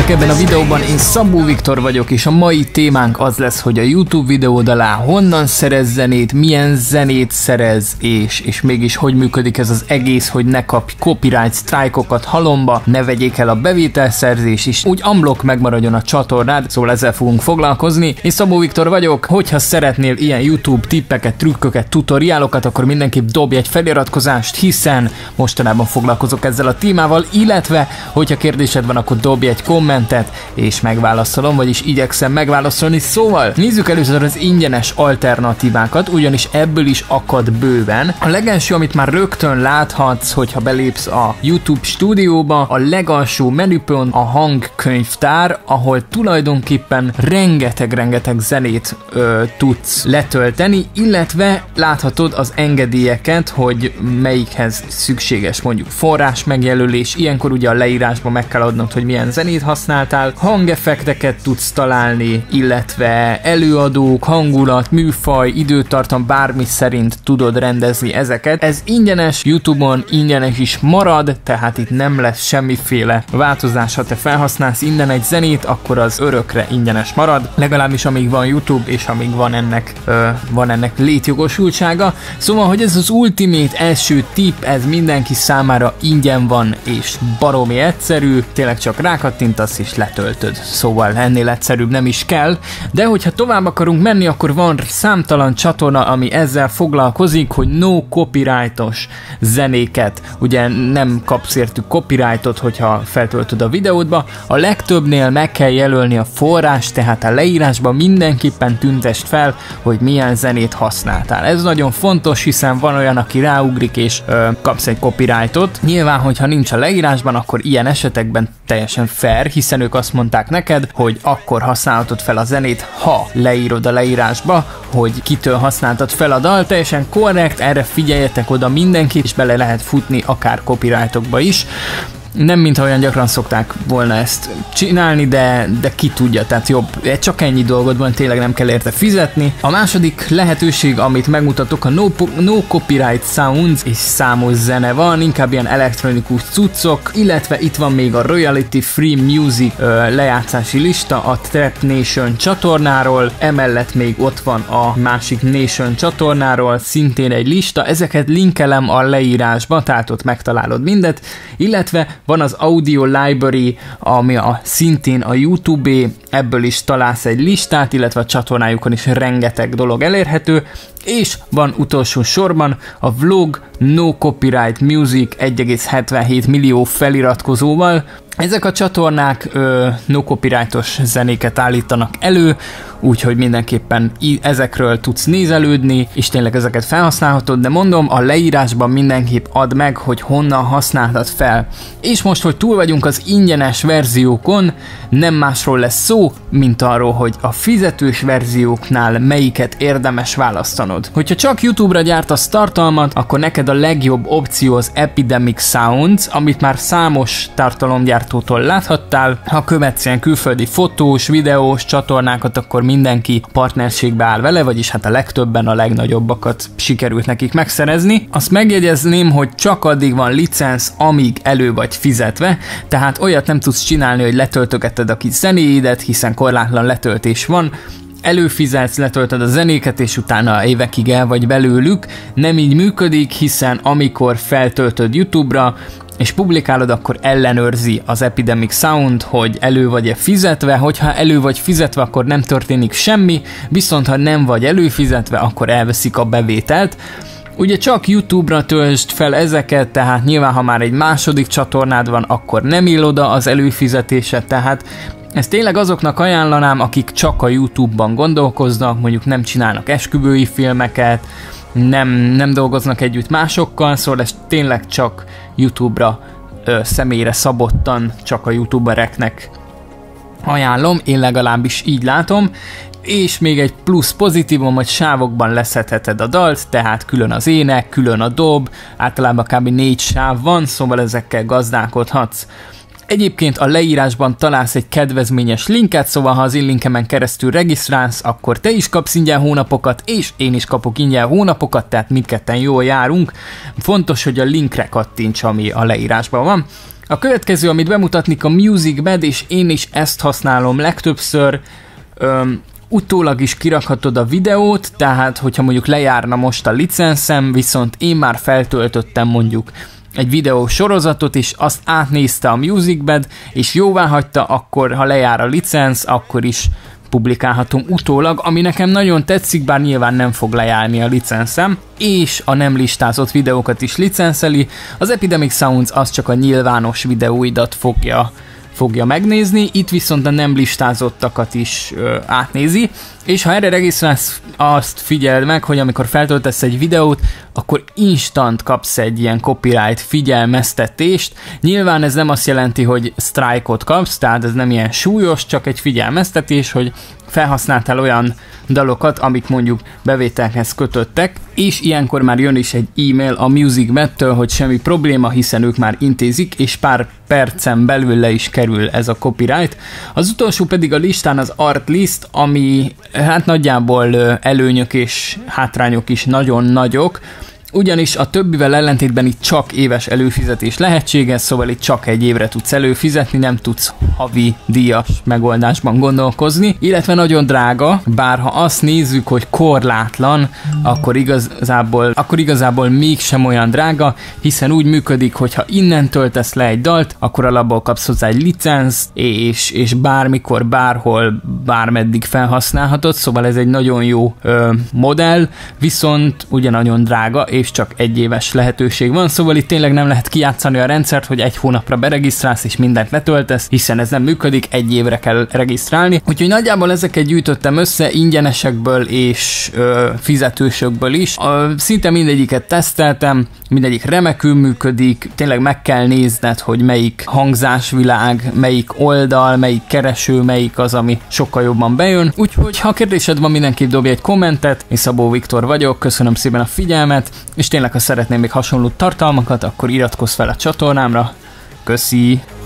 Sziasztok! Ebben a videóban én Szabó Viktor vagyok, és a mai témánk az lesz, hogy a YouTube videód alá honnan szerez zenét, milyen zenét szerez, és mégis hogy működik ez az egész, hogy ne kapj copyright strike-okat halomba, ne vegyék el a bevételszerzés is, úgy unblock megmaradjon a csatornád, szóval ezzel fogunk foglalkozni. Én Szabó Viktor vagyok, hogyha szeretnél ilyen YouTube tippeket, trükköket, tutoriálokat, akkor mindenképp dobj egy feliratkozást, hiszen mostanában foglalkozok ezzel a témával, illetve hogyha kérdésed van, akkor dobj egy kommentet, és megválaszolom, vagyis igyekszem megválaszolni. Szóval nézzük először az ingyenes alternatívákat, ugyanis ebből is akad bőven. A legelső, amit már rögtön láthatsz, hogyha belépsz a YouTube stúdióba, a legalsó menüpont a hangkönyvtár, ahol tulajdonképpen rengeteg zenét tudsz letölteni, illetve láthatod az engedélyeket, hogy melyikhez szükséges mondjuk forrás megjelölés, ilyenkor ugye a leírásban meg kell adnod, hogy milyen zenét használtál, hangeffekteket tudsz találni, illetve előadók, hangulat, műfaj, időtartam, bármi szerint tudod rendezni ezeket. Ez ingyenes, YouTube-on ingyenes is marad, tehát itt nem lesz semmiféle változás, ha te felhasználsz innen egy zenét, akkor az örökre ingyenes marad, legalábbis amíg van YouTube, és amíg van ennek létjogosultsága. Szóval, hogy ez az ultimate első tipp, ez mindenki számára ingyen van, és baromi egyszerű, tényleg csak rákattintasz és letöltöd. Szóval ennél egyszerűbb nem is kell, de hogyha tovább akarunk menni, akkor van számtalan csatorna, ami ezzel foglalkozik, hogy no copyrightos zenéket, ugye nem kapsz értük copyrightot, hogyha feltöltöd a videódba, a legtöbbnél meg kell jelölni a forrás, tehát a leírásban mindenképpen tüntest fel, hogy milyen zenét használtál. Ez nagyon fontos, hiszen van olyan, aki ráugrik és kapsz egy copyrightot. Nyilván, hogyha nincs a leírásban, akkor ilyen esetekben teljesen fair, hiszen ők azt mondták neked, hogy akkor használhatod fel a zenét, ha leírod a leírásba, hogy kitől használtad fel a dal, teljesen korrekt, erre figyeljetek oda mindenki, és bele lehet futni akár copyrightokba is. Nem mintha olyan gyakran szokták volna ezt csinálni, de ki tudja, tehát jobb. Csak ennyi dolgod van, tényleg nem kell érte fizetni. A második lehetőség, amit megmutatok, a no copyright sounds, és számos zene van, inkább ilyen elektronikus cuccok, illetve itt van még a Royalty Free Music lejátszási lista a Trap Nation csatornáról, emellett még ott van a másik Nation csatornáról, szintén egy lista, ezeket linkelem a leírásba, tehát ott megtalálod mindet, illetve van az Audio Library, ami szintén a YouTube-é, ebből is találsz egy listát, illetve a csatornájukon is rengeteg dolog elérhető, és van utolsó sorban a Vlog No Copyright Music 1,77 millió feliratkozóval. Ezek a csatornák no copyrightos zenéket állítanak elő, úgyhogy mindenképpen ezekről tudsz nézelődni, és tényleg ezeket felhasználhatod, de mondom, a leírásban mindenképp add meg, hogy honnan használtad fel. És most, hogy túl vagyunk az ingyenes verziókon, nem másról lesz szó, mint arról, hogy a fizetős verzióknál melyiket érdemes választanod. Hogyha csak YouTube-ra gyártasz tartalmat, akkor neked a legjobb opció az Epidemic Sounds, amit már számos tartalomgyártótól láthattál. Ha követsz ilyen külföldi fotós, videós csatornákat, akkor mindenki partnerségbe áll vele, vagyis hát a legtöbben a legnagyobbakat sikerült nekik megszerezni. Azt megjegyezném, hogy csak addig van licensz, amíg elő vagy fizetve, tehát olyat nem tudsz csinálni, hogy letöltögeted a kis zenéidet, hiszen korlátlan letöltés van, előfizetsz, letöltöd a zenéket, és utána évekig el vagy belőlük. Nem így működik, hiszen amikor feltöltöd YouTube-ra, és publikálod, akkor ellenőrzi az Epidemic Sound, hogy elő vagy-e fizetve, hogyha elő vagy fizetve, akkor nem történik semmi, viszont ha nem vagy előfizetve, akkor elveszik a bevételt. Ugye csak YouTube-ra töltsd fel ezeket, tehát nyilván, ha már egy második csatornád van, akkor nem ill oda az előfizetése, tehát ezt tényleg azoknak ajánlanám, akik csak a YouTube-ban gondolkoznak, mondjuk nem csinálnak esküvői filmeket, nem dolgoznak együtt másokkal, szóval ez tényleg csak YouTube-ra személyre szabottan, csak a youtubereknek ajánlom, én legalábbis így látom. És még egy plusz pozitívum, hogy sávokban leszedheted a dalt, tehát külön az ének, külön a dob, általában kb. 4 sáv van, szóval ezekkel gazdálkodhatsz. Egyébként a leírásban találsz egy kedvezményes linket, szóval ha az én linkemen keresztül regisztrálsz, akkor te is kapsz ingyen hónapokat, és én is kapok ingyen hónapokat, tehát mindketten jól járunk. Fontos, hogy a linkre kattints, ami a leírásban van. A következő, amit bemutatnik, a MusicBed, és én is ezt használom legtöbbször. Utólag is kirakhatod a videót, tehát hogyha mondjuk lejárna most a licenszem, viszont én már feltöltöttem mondjuk egy videó sorozatot, és azt átnézte a MusicBed, és jóvá hagyta, akkor ha lejár a licensz, akkor is publikálhatom utólag, ami nekem nagyon tetszik, bár nyilván nem fog lejárni a licenszem, és a nem listázott videókat is licenszeli. Az Epidemic Sounds az csak a nyilvános videóidat fogja megnézni, itt viszont a nem listázottakat is átnézi, és ha erre regisztrálsz, azt figyeld meg, hogy amikor feltöltesz egy videót, akkor instant kapsz egy ilyen copyright figyelmeztetést. Nyilván ez nem azt jelenti, hogy strike-ot kapsz, tehát ez nem ilyen súlyos, csak egy figyelmeztetés, hogy felhasználtál olyan dalokat, amik mondjuk bevételhez kötöttek, és ilyenkor már jön is egy e-mail a MusicBed-től, hogy semmi probléma, hiszen ők már intézik, és pár percen belül le is kerül ez a copyright. Az utolsó pedig a listán az Artlist, ami hát nagyjából előnyök és hátrányok is nagyon nagyok, ugyanis a többivel ellentétben itt csak éves előfizetés lehetséges, szóval itt csak egy évre tudsz előfizetni, nem tudsz havi díjas megoldásban gondolkozni, illetve nagyon drága, bár ha azt nézzük, hogy korlátlan, akkor igazából mégsem olyan drága, hiszen úgy működik, hogy ha innen töltesz le egy dalt, akkor alapból kapsz hozzá egy licenzt, és bármikor, bárhol, bármeddig felhasználhatod, szóval ez egy nagyon jó modell, viszont ugye nagyon drága, és csak egy éves lehetőség van, szóval itt tényleg nem lehet kijátszani a rendszert, hogy egy hónapra beregisztrálsz és mindent letöltesz, hiszen ez nem működik, egy évre kell regisztrálni. Úgyhogy nagyjából ezeket gyűjtöttem össze ingyenesekből és fizetősökből is. Szinte mindegyiket teszteltem, mindegyik remekül működik, tényleg meg kell nézned, hogy melyik hangzásvilág, melyik oldal, melyik kereső, melyik az, ami sokkal jobban bejön. Úgyhogy ha kérdésed van, mindenképp dobj egy kommentet, én Szabó Viktor vagyok, köszönöm szépen a figyelmet, és tényleg, ha szeretném még hasonló tartalmakat, akkor iratkozz fel a csatornámra. Köszi!